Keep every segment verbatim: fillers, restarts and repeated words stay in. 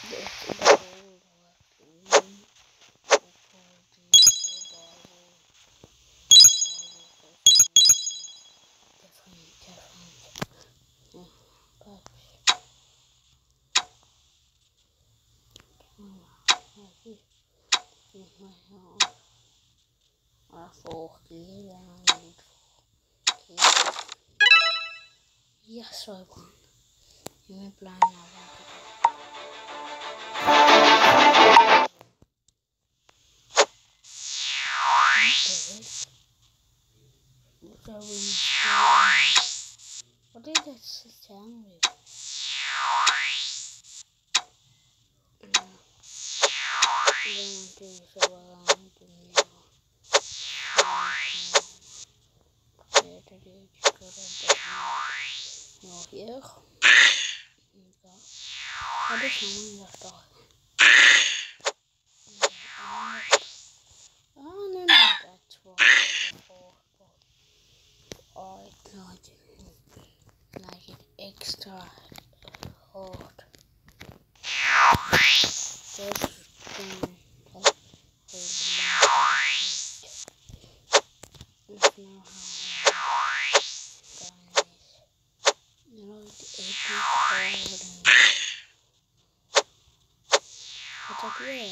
This is the old one. I four keys and I need four keys. Yes, I won. You may blind now. What are we doing? What did that sound with? I don't do so well. I'm doing now. Here today, just go to the no here. What is someone left off? Oh no, no, that's what. I like it, like it extra hard. Just um, like There's no how guys. You know the epic hard. What's up here?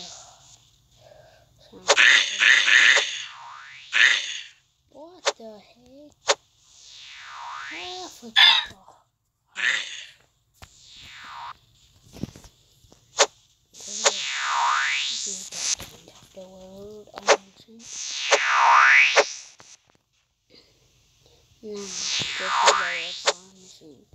What the heck? Half of the the world I mentioned. Now, this is our farm machine.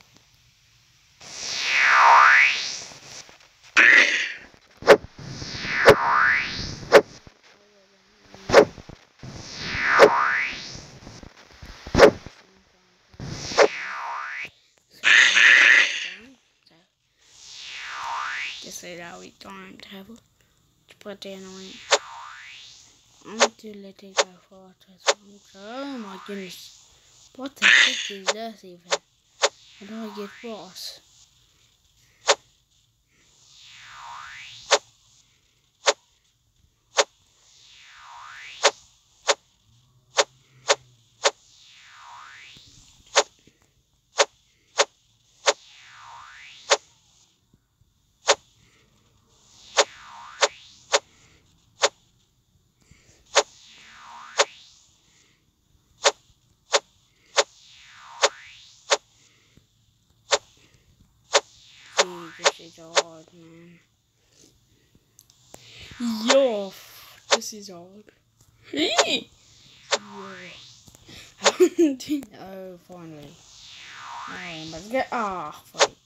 Just say that we don't have it. Put it on. I'm going to let it go for this. Oh my goodness. What the heck is this even? How do I get boss? This is hard, man. Yo, this is hard. Yeah. Oh, finally. Alright, let's get. Ah, oh, freak.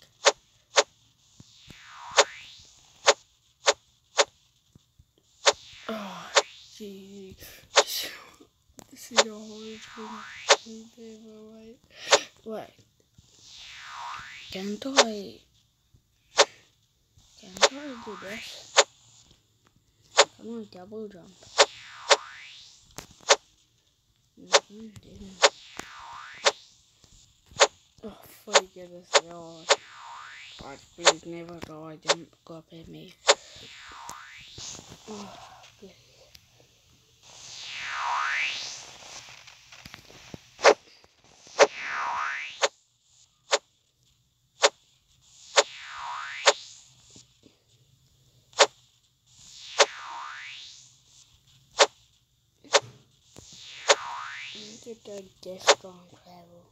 Oh, gee. This is a hard thing. Wait. Wait. Can't I? Can't I do this? Come on, double jump. Mm-hmm, didn't. Oh, freak, this is hard. God, please never die. Don't go up at me. Oh, please. Get the death strong travel.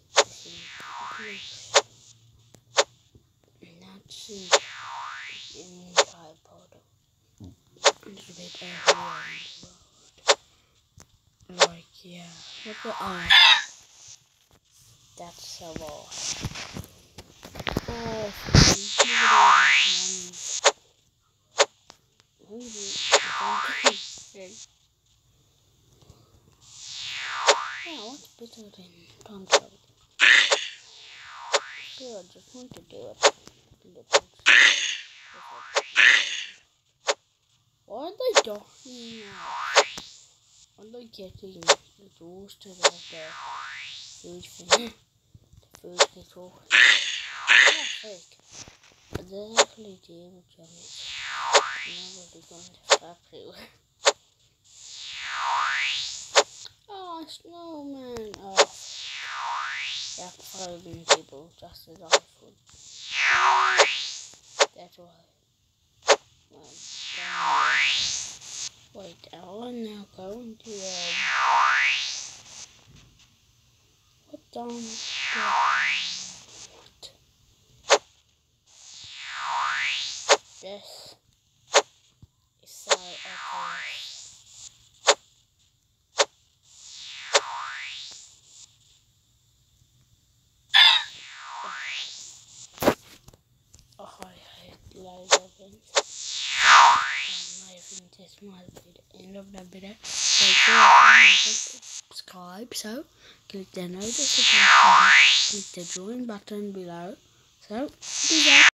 And that's it. In tripod. A little bit everywhere in the world. Like, yeah. What the oh. That's so awesome. Oh, yeah, what's better than time travel? Sure, I just want to do it. Why are they dying now? Why are they getting exhausted of their food thing? The food control. Oh, fake. I didn't actually deal with zombies. I'm not really going to factory with. Oh, snowman! Oh, yeah, fighting people just as awful. That's why. Well, wait, I am now going to um, what down what? This is so okay. Oh, I hate loads of things. Um, I think this might be the end of the video. So, subscribe, so click the notification button, click the join button below. So, be there.